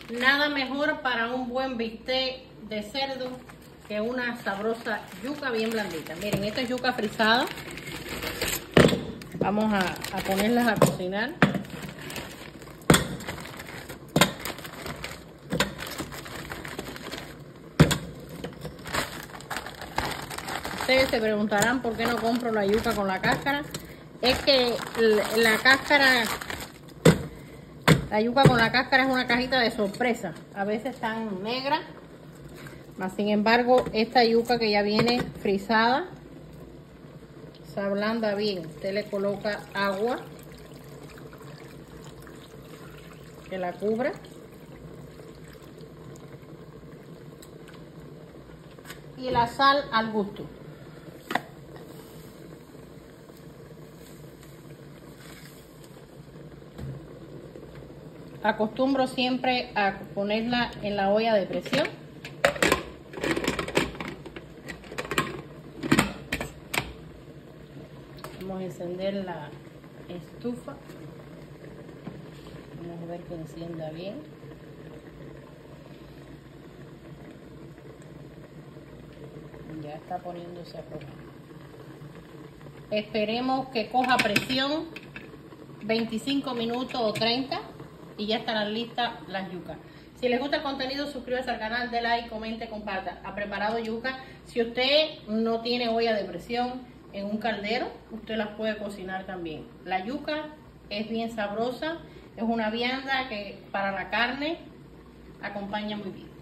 Nada mejor para un buen bistec de cerdo que una sabrosa yuca bien blandita. Miren, esta es yuca frisada. Vamos a ponerlas a cocinar. Ustedes se preguntarán por qué no compro la yuca con la cáscara. Es que la cáscara, la yuca con la cáscara es una cajita de sorpresa. A veces están negras. Mas sin embargo, esta yuca que ya viene frisada, se ablanda bien. Usted le coloca agua que la cubra. Y la sal al gusto. Acostumbro siempre a ponerla en la olla de presión. Vamos a encender la estufa. Vamos a ver que encienda bien. Ya está poniéndose a rojar. Esperemos que coja presión 25 minutos o 30 y ya estarán listas las yucas. Si les gusta el contenido, suscríbase al canal, dé like, comente, comparta. Ha preparado yuca. Si usted no tiene olla de presión, en un caldero, usted las puede cocinar también. La yuca es bien sabrosa, es una vianda que para la carne acompaña muy bien.